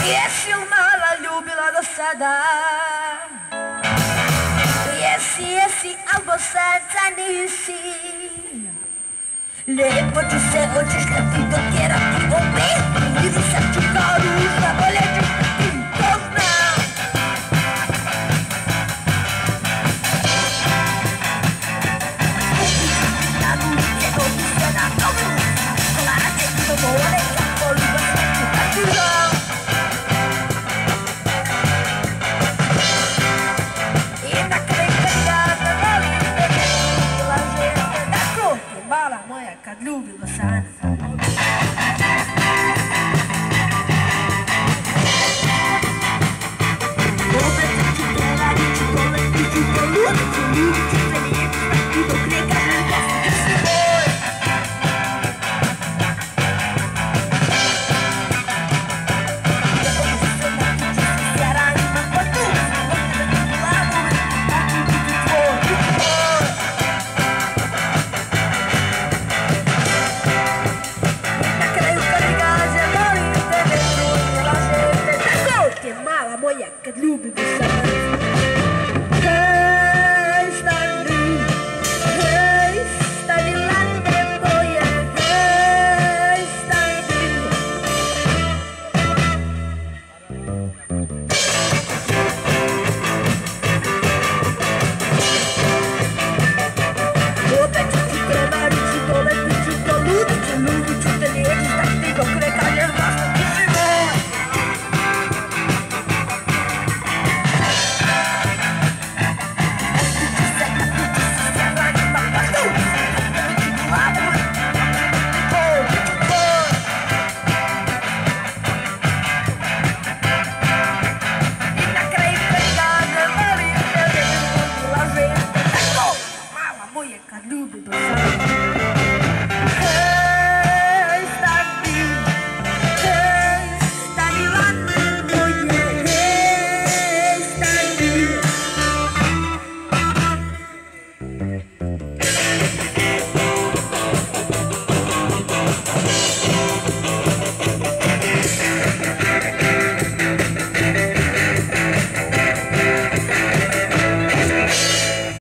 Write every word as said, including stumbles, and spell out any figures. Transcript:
Jesi li mala ljubila do sada? Jesi, jesi, al do srca nisi. Lijepo ti se hoćeš da ti dotjerati opet. Ili sam ću kao ružna, bolje ćeš da ti to znam. Na ruke dođi se na nogu. Klarače ti do more, ja volim da sveću da ti znam. I na kraju kad ja ne volim tebe, lažem te tako ti je mala moja kad ljubi do sada. Kad ljubim do sada. Hej, stani, hej, stani lande moje, hej, stani. Opet ću ti prevarit ću, doletit ću, poludit ću, ljubit ću te, neću stati dok ne kažem glasno ti si moj. Kad ljubi do sada.